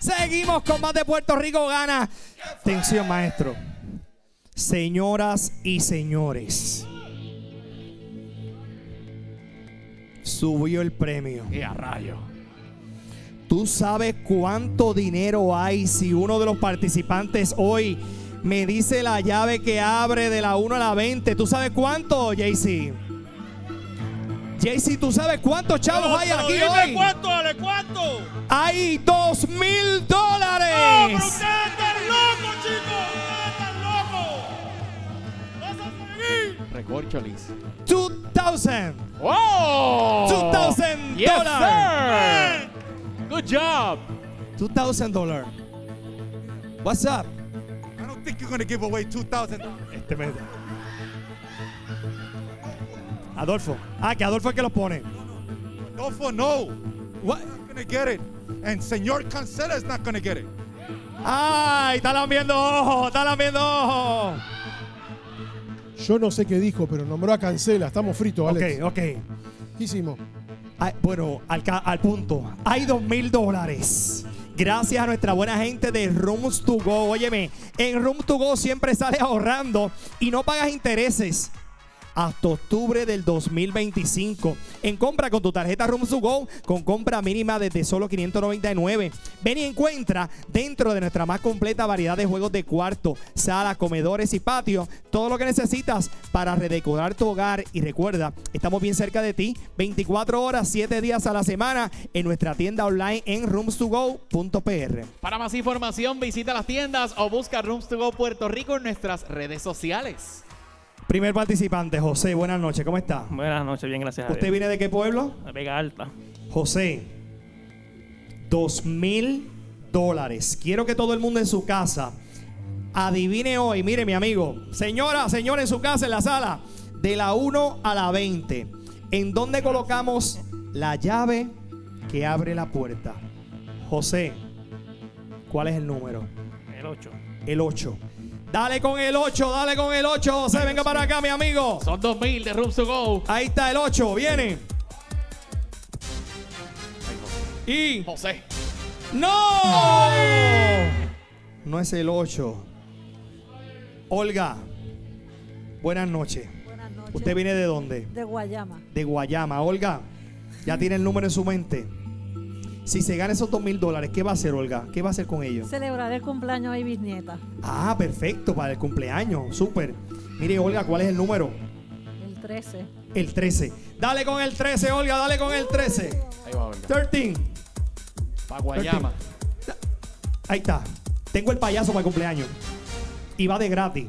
Seguimos con más de Puerto Rico Gana. Atención, maestro. Señoras y señores, subió el premio. ¡Qué a rayo! ¿Tú sabes cuánto dinero hay si uno de los participantes hoy me dice la llave que abre de la 1 a la 20? ¿Tú sabes cuánto, JC? JC, ¿tú sabes cuántos chavos hay aquí hoy? ¿Cuánto, Ale? ¿Cuánto? Hay $2,000. ¡No, pero ustedes están locos, chicos! ¡Ustedes están locos! ¡Vas a seguir! Recorcholis. 2,000. ¡Oh! $2,000. Yes, sir. Good job. $2,000. What's up? I don't think you're going to give away $2,000. Este me... Adolfo. Que Adolfo es el que los pone. Adolfo, no. What? You're not going to get it. And Señor Cancela is not going to get it. ¡Ay! Está lambiendo ojo. Está lambiendo ojo. Yo no sé qué dijo, pero nombró a Cancela. Estamos fritos, Alex. Ok. ¿Qué hicimos? Bueno, al punto. Hay $2,000. Gracias a nuestra buena gente de Rooms to Go. Óyeme, en Rooms to Go siempre sales ahorrando y no pagas intereses hasta octubre del 2025. En compra con tu tarjeta Rooms to Go, con compra mínima desde solo $599. Ven y encuentra dentro de nuestra más completa variedad de juegos de cuarto, sala, comedores y patio, todo lo que necesitas para redecorar tu hogar. Y recuerda, estamos bien cerca de ti, 24 horas, 7 días a la semana, en nuestra tienda online en roomstogo.pr. Para más información, visita las tiendas o busca Rooms to Go Puerto Rico en nuestras redes sociales. Primer participante, José, buenas noches, ¿cómo está? Buenas noches, bien, gracias a ¿Usted Dios. viene de qué pueblo? De Vega Alta. José, $2,000. Quiero que todo el mundo en su casa adivine hoy. Mire, mi amigo, señora en su casa, en la sala, de la 1 a la 20, ¿en dónde colocamos la llave que abre la puerta? José, ¿cuál es el número? El 8. El 8. Dale con el 8, dale con el 8, José, venga para acá, mi amigo. Son 2,000 de Rooms to Go. Ahí está el 8, viene. Y... José. ¡No! No es el 8. Olga, buenas noches. Buenas noches. ¿Usted viene de dónde? De Guayama. De Guayama. Olga, ya tiene el número en su mente. Si se gana esos $2,000, ¿qué va a hacer, Olga? ¿Qué va a hacer con ellos? Celebraré el cumpleaños de mi bisnieta. Ah, perfecto, para el cumpleaños. Súper. Mire, Olga, ¿cuál es el número? El 13. El 13. Dale con el 13, Olga, dale con el 13. Ahí va, Olga. 13. Pa' Guayama. Ahí está. Tengo el payaso para el cumpleaños. Y va de gratis.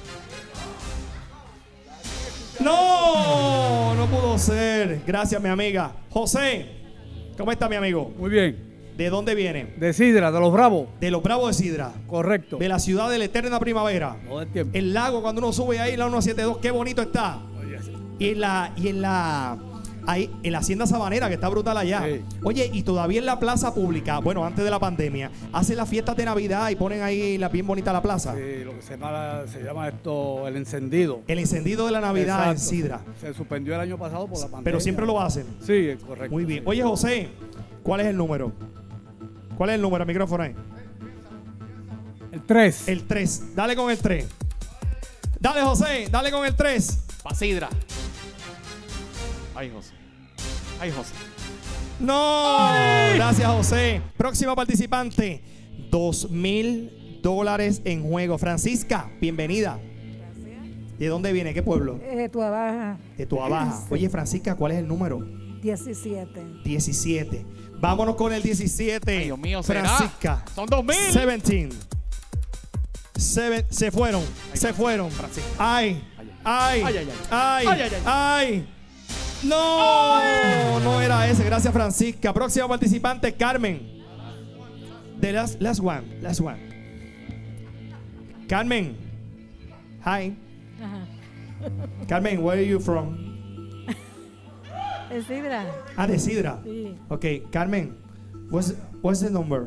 No, no pudo ser. Gracias, mi amiga. José, ¿cómo está, mi amigo? Muy bien. ¿De dónde viene? De Sidra, de los Bravos. De los Bravos de Sidra. Correcto. De la ciudad de la eterna primavera. Todo el tiempo. El lago, cuando uno sube ahí, la 172, qué bonito está. Y en la Hacienda Sabanera, que está brutal allá. Sí. Oye, y todavía en la plaza pública, bueno, antes de la pandemia, hacen las fiestas de Navidad y ponen ahí bien bonita la plaza. Sí, lo que se llama esto el encendido. El encendido de la Navidad en Exacto. Sidra. Se suspendió el año pasado por la pandemia. Pero siempre lo hacen. Sí, correcto. Muy bien. Sí. Oye, José, ¿cuál es el número? ¿Cuál es el número? El micrófono ahí. El 3. El 3. Dale con el 3. Dale, José. Dale con el 3. Pa' Sidra. Ay, José. Ay, José. No. Gracias, José. Próximo participante. $2,000 en juego. Francisca, bienvenida. ¿De dónde viene? ¿Qué pueblo? Tu abajo. De Tuabaja. Oye, Francisca, ¿cuál es el número? 17. 17. Vámonos con el 17. Ay, Dios mío, ¿será? Francisca. Son 2,000. 17. Se fueron. Se fueron. Francisca. Ay. Ay. Ay, ay, ay. Ay. Ay, ay, ay. Ay. No. No era ese. Gracias, Francisca. Próximo participante, Carmen. The last one. Last one. Carmen. Hi. Ajá. Carmen, where are you from? ¿Es Sidra? Ah, de Sidra. Sí. Ok, Carmen, what's the number?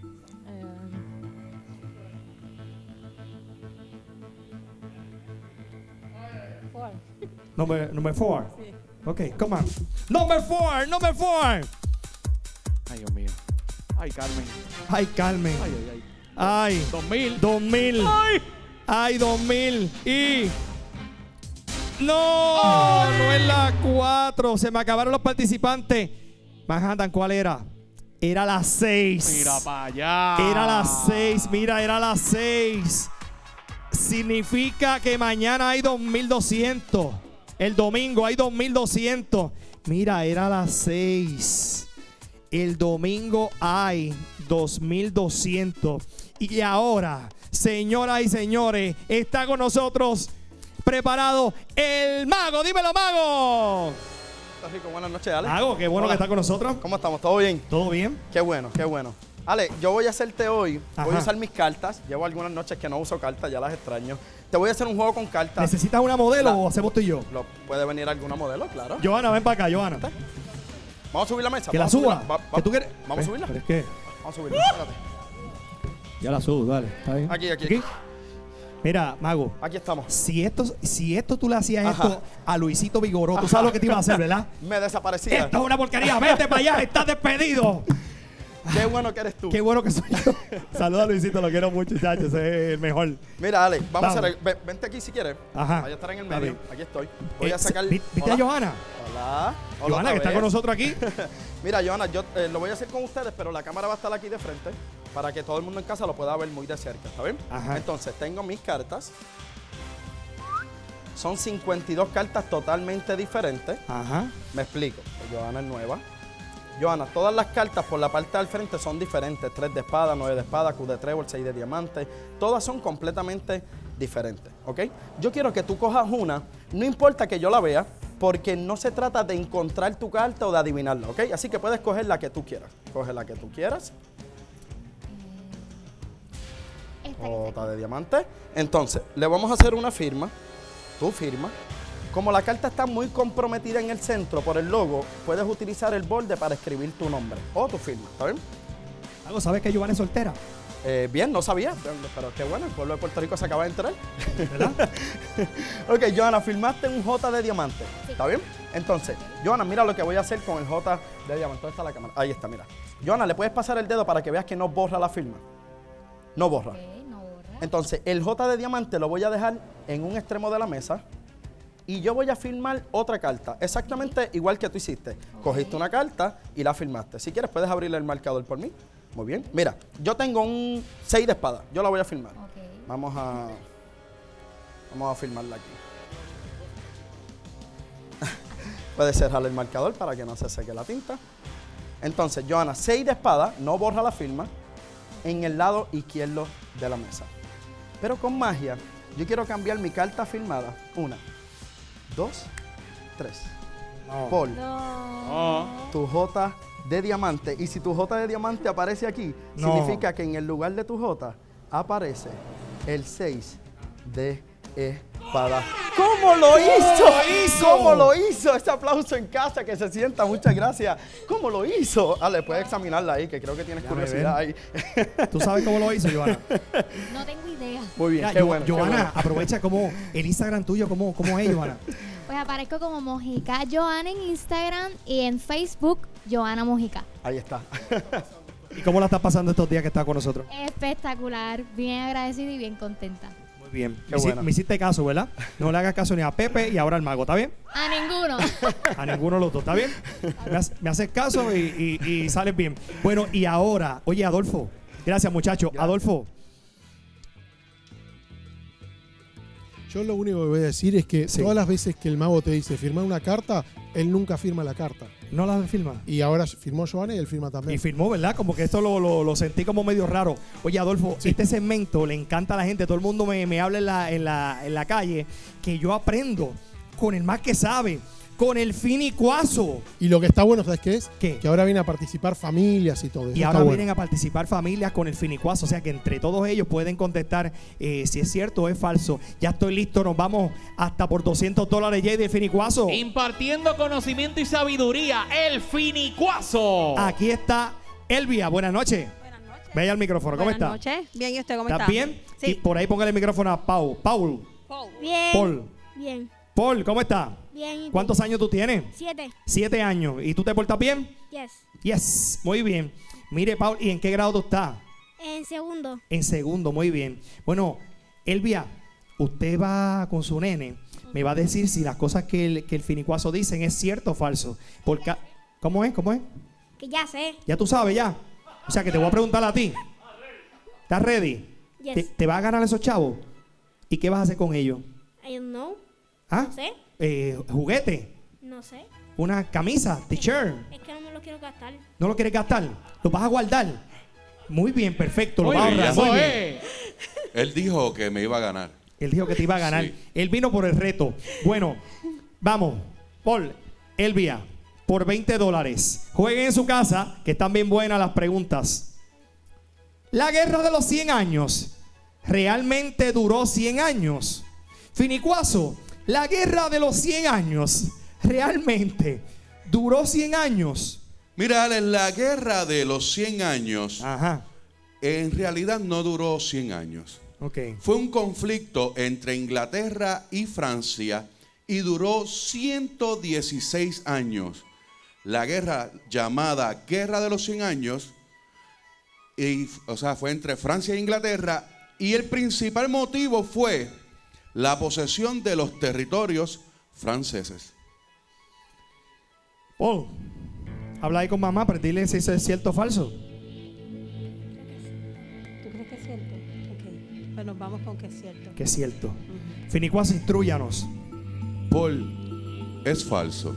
Four. Number 4. Sí. Ok, come on. Number 4, number 4. Ay, Dios mío. Ay, Carmen. Ay, Carmen. Ay, ay, ay. Ay. 2000. 2000. Ay. Ay, 2000. Y... No, no es la 4. Se me acabaron los participantes. Manhattan, ¿cuál era? Era la 6. Mira para allá. Era la 6. Mira, era la 6. Significa que mañana hay 2200. El domingo hay 2200. Mira, era la 6. El domingo hay 2200. Y ahora, señoras y señores, está con nosotros preparado el mago. Dímelo, mago. Está rico, buenas noches, Ale. Mago, qué bueno Hola. que está con nosotros. ¿Cómo estamos? ¿Todo bien? ¿Todo bien? Qué bueno, qué bueno. Ale, yo voy a hacerte hoy, voy Ajá. a usar mis cartas. Llevo algunas noches que no uso cartas, ya las extraño. Te voy a hacer un juego con cartas. ¿Necesitas una modelo La- o hacemos tú y yo? ¿Puede venir alguna modelo? Claro. Johanna, ven para acá, Johanna. Vamos a subir la mesa. Que la vamos a suba. subirla. ¿Que tú quieres? Vamos a subirla. Pero es que Vamos a subirla. Espérate. ya la subo, dale. ¿Está bien? Aquí. Mira, mago. Aquí estamos. Si esto tú le hacías Ajá. esto a Luisito Vigoró, tú sabes lo que te iba a hacer, ¿verdad? Me desaparecía. Esto es una porquería. Vete para allá, estás despedido. Qué bueno que eres tú. Qué bueno que soy yo. Saluda a Luisito, lo quiero mucho, chacho. Ese es el mejor. Mira, Ale, vamos a Vamos. hacer. Vente aquí si quieres. Ajá. Vaya a estar en el Está medio. bien. Aquí estoy. Voy a sacar. ¿Viste Hola. a Johanna? Hola. Hola Johanna, otra que está vez. con nosotros aquí. Mira, Johanna, yo lo voy a hacer con ustedes, pero la cámara va a estar aquí de frente para que todo el mundo en casa lo pueda ver muy de cerca, ¿está bien? Ajá. Entonces, tengo mis cartas. Son 52 cartas totalmente diferentes. Ajá. Me explico. Johanna es nueva. Johanna, todas las cartas por la parte del frente son diferentes. 3 de espada, 9 de espada, Q de trébol, 6 de diamante. Todas son completamente diferentes, ¿ok? Yo quiero que tú cojas una, no importa que yo la vea, porque no se trata de encontrar tu carta o de adivinarla, ¿ok? Así que puedes coger la que tú quieras. Coge la que tú quieras. Jota de diamante. Entonces, le vamos a hacer una firma. Tu firma. Como la carta está muy comprometida en el centro por el logo, puedes utilizar el borde para escribir tu nombre o tu firma, ¿está bien? Mago, ¿sabes que Johanna es soltera? Bien, no sabía, pero qué bueno, el pueblo de Puerto Rico se acaba de enterar. ¿Verdad? Ok, Johanna, firmaste un J de diamante, ¿está bien? Entonces, Johanna, mira lo que voy a hacer con el J de diamante. ¿Dónde está la cámara? Ahí está, mira. Johanna, ¿le puedes pasar el dedo para que veas que no borra la firma? No borra. no borra. Entonces, el J de diamante lo voy a dejar en un extremo de la mesa y yo voy a firmar otra carta, exactamente igual que tú hiciste. Cogiste una carta y la firmaste. Si quieres, puedes abrirle el marcador por mí. Muy bien. Mira, yo tengo un 6 de espada. Yo la voy a firmar. Vamos a firmarla aquí. Puedes cerrar el marcador para que no se seque la tinta. Entonces, Johanna, 6 de espada, no borra la firma, en el lado izquierdo de la mesa. Pero con magia, yo quiero cambiar mi carta firmada. 1, 2, 3. Por tu J de diamante. Y si tu J de diamante aparece aquí, No. significa que en el lugar de tu J aparece el 6 de espada. ¿Cómo lo hizo? lo hizo? ¿Cómo lo hizo? Ese aplauso en casa, que se sienta. Muchas gracias. ¿Cómo lo hizo? Ale, puedes examinarla ahí, que creo que tienes Déjame curiosidad ahí. ¿Tú sabes cómo lo hizo, Johanna? No tengo idea. Muy bien, Mira, qué bueno. qué Johanna, bueno. aprovecha como el Instagram tuyo, ¿cómo es, Johanna? Pues aparezco como Mojica Johanna en Instagram y en Facebook Johanna Mojica. Ahí está. ¿Y cómo la estás pasando estos días que estás con nosotros? Espectacular, bien agradecida y bien contenta. Muy bien. Qué bueno. Me hiciste caso, ¿verdad? No le hagas caso ni a Pepe y ahora al mago, ¿está bien? A ninguno. A ninguno de los dos, ¿está bien? Me haces caso y sales bien. Bueno, y ahora, oye, Adolfo. Gracias, muchacho. Gracias. Adolfo. Yo lo único que voy a decir es que Sí. todas las veces que el mago te dice firmar una carta, él nunca firma la carta. ¿No la firma? Y ahora firmó Johanna y él firma también. Y firmó, ¿verdad? Como que esto lo sentí como medio raro. Oye, Adolfo, Sí. este segmento le encanta a la gente. Todo el mundo me habla en la calle que yo aprendo con el más que sabe, con el finicuazo. Y lo que está bueno, ¿sabes qué es? ¿Qué? Que ahora vienen a participar familias y todo eso. Y está ahora bueno. vienen a participar familias con el finicuazo. O sea que entre todos ellos pueden contestar si es cierto o es falso. Ya estoy listo. Nos vamos hasta por $200, Jay, de finicuazo. Impartiendo conocimiento y sabiduría, el finicuazo. Aquí está Elvia. Buenas noches. Buenas noches. Ve ahí al micrófono. ¿Cómo Buenas está? noches. Bien, ¿y usted cómo ¿Estás está? bien? Sí. Y por ahí póngale el micrófono a Paul. Paul. Bien. Paul. Bien. Paul, ¿cómo está? Bien. ¿y ¿Cuántos años tú tienes? 7. 7 años. ¿Y tú te portas bien? Yes. Yes, muy bien. Mire, Paul, ¿y en qué grado tú estás? En segundo. En segundo, muy bien. Bueno, Elvia, usted va con su nene. Me va a decir si las cosas que el finicuazo dicen es cierto o falso. Porque, ¿cómo es? ¿Cómo es? Que ya sé. Ya tú sabes, ya. O sea, que te voy a preguntar a ti. ¿Estás ready? Yes. ¿Te vas a ganar esos chavos? ¿Y qué vas a hacer con ellos? I don't know. ¿Ah? No sé. ¿Juguete? No sé. ¿Una camisa? ¿T-shirt? Es que no me lo quiero gastar. ¿No lo quieres gastar? ¿Lo vas a guardar? Muy bien, perfecto. Lo Muy vas a bien, ahorrar. eso Muy bien. es. Él dijo que me iba a ganar. Él dijo que te iba a ganar. Sí. Él vino por el reto. Bueno, vamos. Paul, Elvia, por $20. Jueguen en su casa, que están bien buenas las preguntas. La guerra de los 100 años realmente duró 100 años. Finicuazo, la guerra de los 100 años realmente duró 100 años. Mira, Alex, la guerra de los 100 años Ajá, en realidad no duró 100 años. ok. Fue un conflicto entre Inglaterra y Francia y duró 116 años. La guerra llamada Guerra de los 100 años, fue entre Francia e Inglaterra, y el principal motivo fue la posesión de los territorios franceses. Paul, habla ahí con mamá para dile si eso es cierto o falso. ¿Tú crees que es cierto? Ok, pues nos vamos con que es cierto. Que es cierto. Finicuazo, instruyanos. Paul, es falso.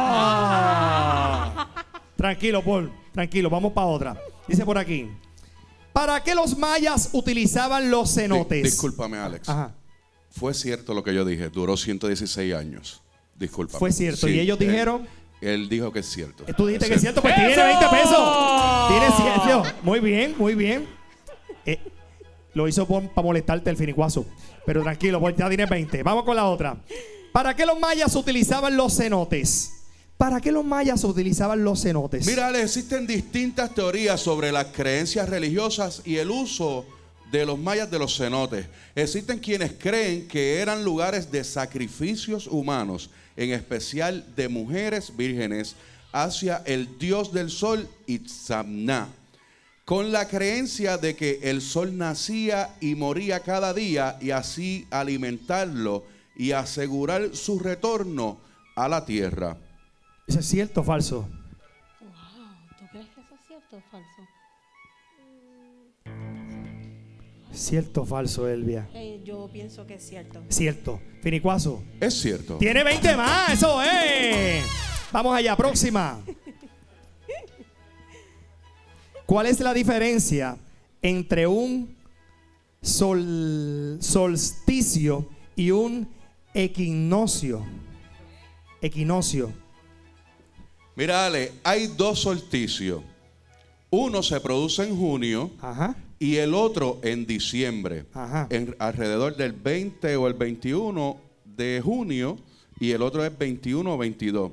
Tranquilo, Paul, tranquilo, vamos para otra. Dice por aquí: ¿para qué los mayas utilizaban los cenotes? Discúlpame, Alex. Ajá. Fue cierto lo que yo dije, duró 116 años. Discúlpame. Fue cierto. Sí, Y ellos dijeron. Él dijo que es cierto. Tú dijiste que es cierto, pues tiene 20 pesos. Tiene cierto. Muy bien, muy bien. Lo hizo para molestarte el finicuazo. Pero tranquilo, pues ya tienes 20. Vamos con la otra. ¿Para qué los mayas utilizaban los cenotes? ¿Para qué los mayas utilizaban los cenotes? Mira, Ale, existen distintas teorías sobre las creencias religiosas y el uso de los mayas de los cenotes. Existen quienes creen que eran lugares de sacrificios humanos, en especial de mujeres vírgenes, hacia el dios del sol Itzamna, con la creencia de que el sol nacía y moría cada día y así alimentarlo y asegurar su retorno a la tierra. ¿Eso es cierto o falso? Wow, ¿tú crees que eso es cierto o falso? Cierto o falso, Elvia. Yo pienso que es cierto. Cierto. Finicuazo. Es cierto. Tiene 20 más, eso es. Vamos allá, próxima. ¿Cuál es la diferencia entre un solsticio y un equinoccio? Equinoccio. Mira, Ale, hay dos solsticios. Uno se produce en junio. Ajá. Y el otro en diciembre, Ajá. Alrededor del 20 o el 21 de junio, y el otro es 21 o 22.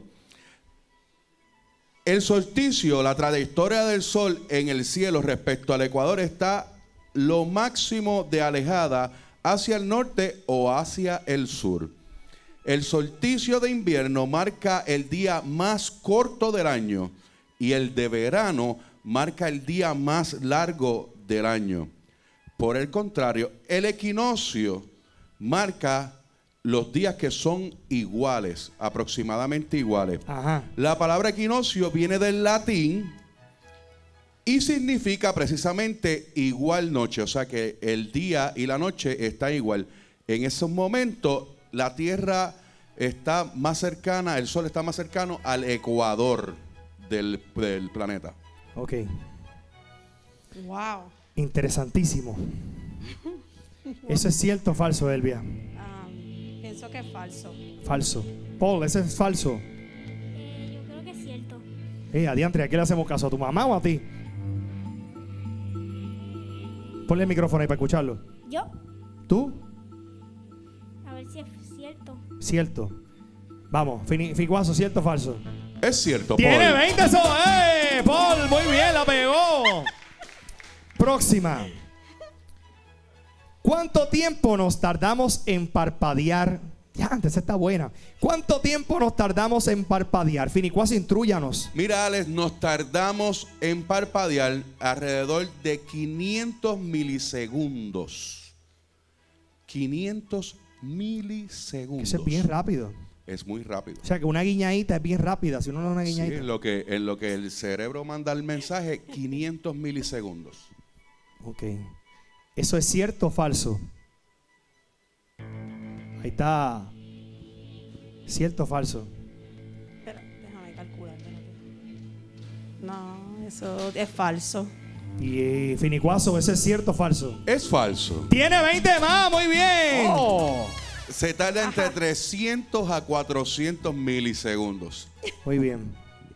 El solsticio, la trayectoria del sol en el cielo respecto al ecuador está lo máximo de alejada hacia el norte o hacia el sur. El solsticio de invierno marca el día más corto del año y el de verano marca el día más largo del año. Por el contrario, el equinoccio marca los días que son iguales, aproximadamente iguales. Ajá. La palabra equinoccio viene del latín y significa precisamente igual noche, o sea que el día y la noche están igual. En esos momentos la Tierra está más cercana, el Sol está más cercano al ecuador del planeta. Ok. Wow. Interesantísimo. ¿Eso es cierto o falso, Elvia? Pienso que es falso. Falso. Paul, ¿eso es falso? Yo creo que es cierto. Adiantre, ¿a qué le hacemos caso? ¿A tu mamá o a ti? Ponle el micrófono ahí para escucharlo. Yo, ¿Tú? a ver si es cierto. Cierto. Vamos, Finicuazo, ¿cierto o falso? Es cierto, ¡Tiene Paul. 20 eso! Paul, muy bien, la pegó. Próxima. ¿Cuánto tiempo nos tardamos en parpadear Ya, antes está buena. ¿Cuánto tiempo nos tardamos en parpadear? Finicuas, intrúyanos. Mira, Alex, nos tardamos en parpadear alrededor de 500 milisegundos. 500 milisegundos. Eso es bien rápido. Es muy rápido. O sea, que una guiñadita es bien rápida. Si uno no da una Sí, guiñadita. en lo que el cerebro manda el mensaje, 500 milisegundos. Ok. ¿Eso es cierto o falso? Ahí está. ¿Cierto o falso? Espera, déjame calcular. Espérate. No, eso es falso. Y Finicuazo, ¿eso es cierto o falso? Es falso. Tiene 20 más, muy bien. Oh. Se tarda entre 300 a 400 milisegundos. Muy bien.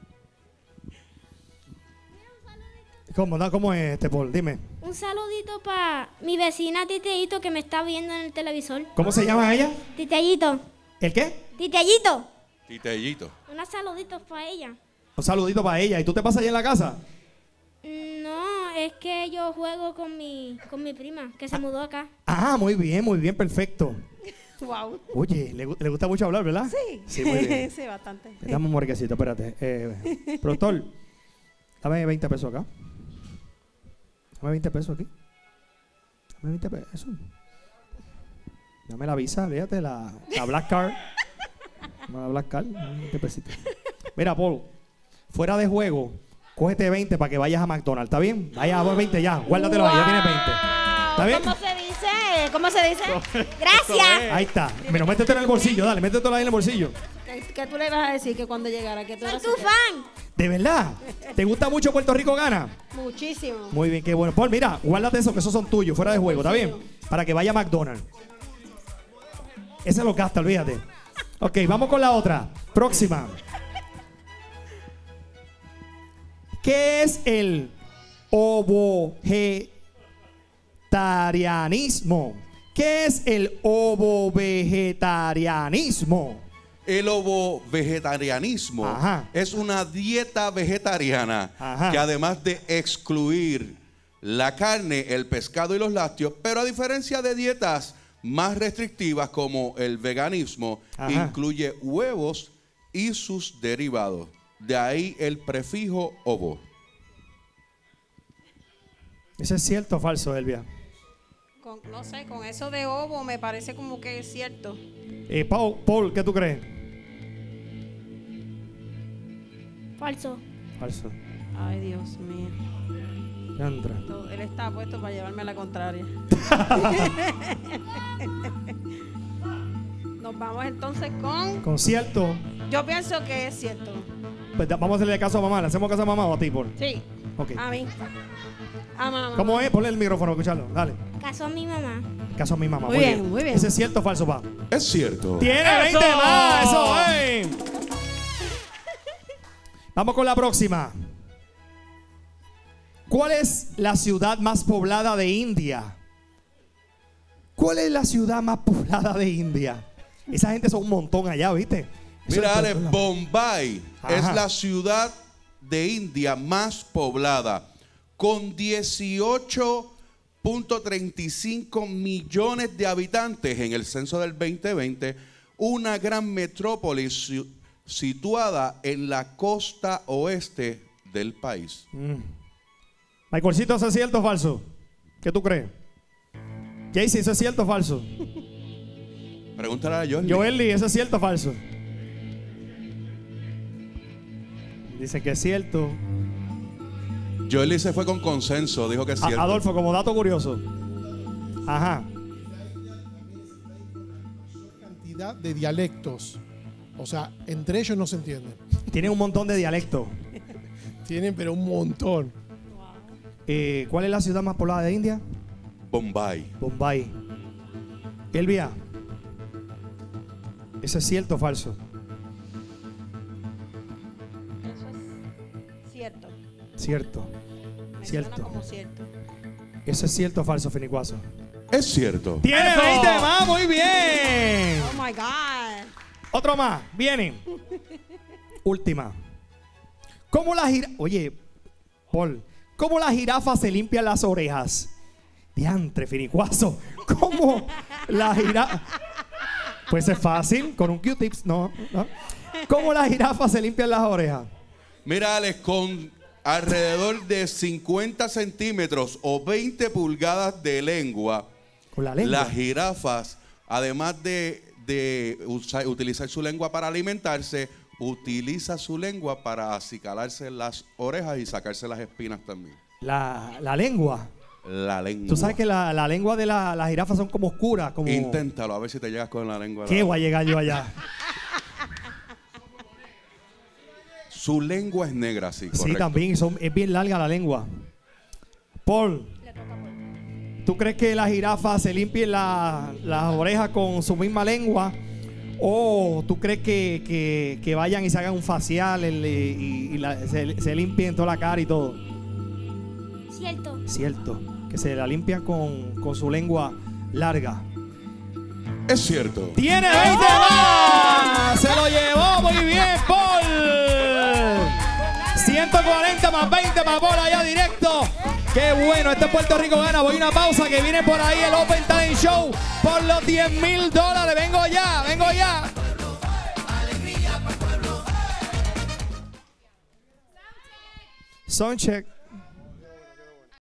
¿Cómo es Paul? Dime. Un saludito para mi vecina Titellito que me está viendo en el televisor. ¿Cómo se llama ella? Titellito. ¿El qué? Titellito. Titellito. Unos saluditos para ella. Un saludito para ella. ¿Y tú te pasas allá en la casa? No, es que yo juego con mi prima que se mudó acá. Ah, muy bien, perfecto. Wow. Oye, le gusta mucho hablar, ¿verdad? Sí. Sí, muy bien. Sí, bastante. Dame un morquecito, espérate. Productor, dame 20 pesos acá. Dame 20 pesos aquí. Dame 20 pesos. Dame la visa, fíjate, la Black Card. Dame la Black Card, 20 pesitos. Mira, Paul, fuera de juego, cógete 20 para que vayas a McDonald's, ¿está bien? Vaya, 20 ya, guárdatelo ahí, ya tienes 20. ¿Está bien? ¿Cómo se dice? ¿Cómo se dice? Gracias. Ahí está. Pero métetelo en el bolsillo, dale, métetelo ahí en el bolsillo. ¿Qué tú le vas a decir que cuando llegara? Que tú Soy eras tu su- fan. ¿De verdad? ¿Te gusta mucho Puerto Rico Gana? Muchísimo. Muy bien, qué bueno. Paul, mira, guárdate eso, que esos son tuyos, fuera de juego, ¿está bien? Para que vaya a McDonald's. Ese lo gasta, olvídate. Ok, vamos con la otra. Próxima. ¿Qué es el ovovegetarianismo? ¿Qué es el ovovegetarianismo? El ovovegetarianismo Ajá. es una dieta vegetariana Ajá. que además de excluir la carne, el pescado y los lácteos, pero a diferencia de dietas más restrictivas como el veganismo, Ajá. incluye huevos y sus derivados. De ahí el prefijo ovo. ¿Eso es cierto o falso, Elvia? No sé, con eso de ovo me parece como que es cierto. Paul, ¿qué tú crees? Falso. Falso. Ay, Dios mío. Andra. Él está puesto para llevarme a la contraria. Nos vamos entonces con... Con cierto. Yo pienso que es cierto. Pues vamos a hacerle caso a mamá. ¿Le hacemos caso a mamá o a ti, Paul? Sí. Ok. A mí. A mamá. ¿Cómo es? Ponle el micrófono, escucharlo. Dale. Caso a mi mamá. Caso a mi mamá. Muy bien, muy bien. ¿Ese es cierto o falso, pa? Es cierto. ¡Tiene 20 más! ¡Eso, Vamos con la próxima. ¿Cuál es la ciudad más poblada de India? ¿Cuál es la ciudad más poblada de India? Esa gente son un montón allá, ¿viste? Eso Mira, es- Ale, Bombay es Ajá. la ciudad de India más poblada, con 18.35 millones de habitantes en el censo del 2020, una gran metrópolis situada en la costa oeste del país. Michaelcito, ¿eso es cierto o falso? ¿Qué tú crees? Jaycee, ¿eso es cierto o falso? Pregúntale a Jordi. Joely, ¿eso es cierto o falso? Dice que es cierto. Jordi se fue con consenso, dijo que es cierto. Adolfo, como dato curioso. Ajá. Cantidad de dialectos. O sea, entre ellos no se entienden. Tienen un montón de dialectos. Tienen, pero un montón. ¿Cuál es la ciudad más poblada de India? Bombay. Bombay. Elvia, ¿eso es cierto o falso? Eso es cierto. Cierto. Me Cierto. suena como cierto. ¿Eso es cierto o falso, Finicuazo? Es cierto. ¡Tiene ¡Eso! 20 más! ¡Muy bien! Oh my God. Otro más. Viene. Última. ¿Cómo la jirafa... Oye, Paul, ¿cómo la jirafa se limpia las orejas? Diantre, Finicuazo. ¿Cómo la jirafa... Pues es fácil, con un Q-tips, no. ¿Cómo las jirafas se limpian las orejas? Mira, Alex, con alrededor de 50 centímetros o 20 pulgadas de lengua, Con la lengua. las jirafas, además de utilizar su lengua para alimentarse, utiliza su lengua para acicalarse las orejas y sacarse las espinas también. La lengua. La lengua. Tú sabes que la lengua de las jirafas son como oscuras. Como... Inténtalo, a ver si te llegas con la lengua. ¿Qué voy a llegar yo allá? Su lengua es negra, sí, correcto. Sí, también. Es bien larga la lengua. Paul, ¿tú crees que las jirafas se limpien las orejas con su misma lengua? ¿O tú crees que vayan y se hagan un facial se limpien toda la cara y todo? Cierto. Cierto. Que se la limpian con su lengua larga. Es cierto. ¡Tiene 20 más! ¡Se lo llevó muy bien, Paul! 140 más 20 más Paul allá directo. ¡Qué bueno! Este Puerto Rico gana. Voy a una pausa que viene por ahí el Open Talent Show por los $10,000. ¡Vengo ya! ¡Vengo ya! Soundcheck.